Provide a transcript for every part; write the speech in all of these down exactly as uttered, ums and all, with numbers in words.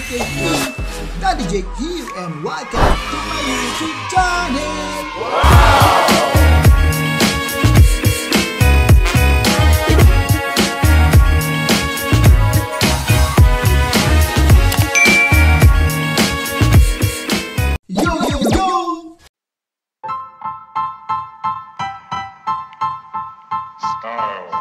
stay tuned. Daddy Jake here and welcome to my YouTube channel. Wow. Style.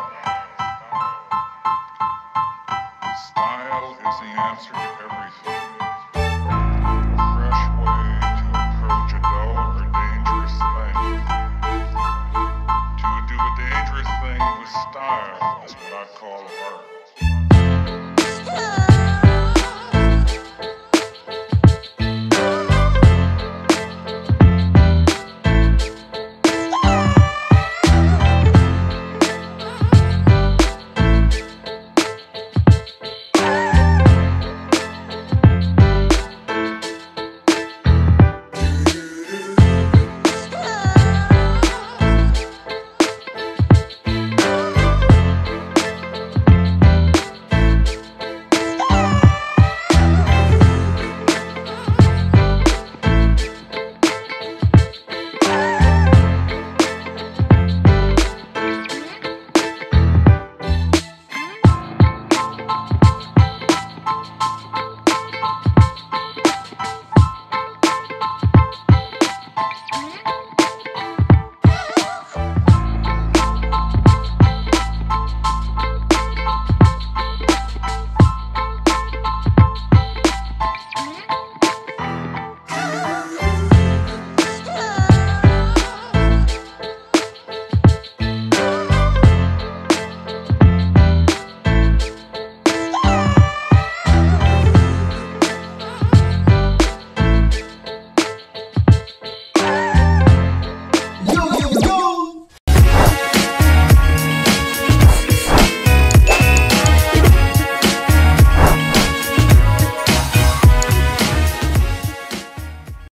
Style is the answer to everything. A fresh way to approach a dull or dangerous thing. To do a dangerous thing with style is what I call art.